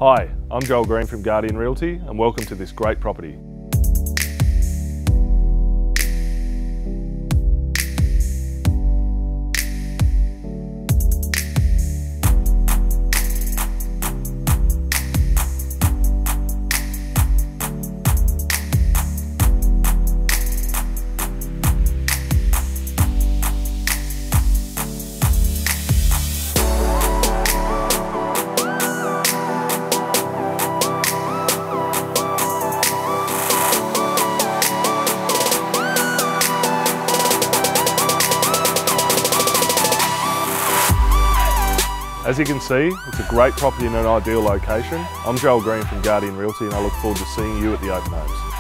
Hi, I'm Joel Green from Guardian Realty and welcome to this great property. As you can see, it's a great property in an ideal location. I'm Joel Green from Guardian Realty and I look forward to seeing you at the open homes.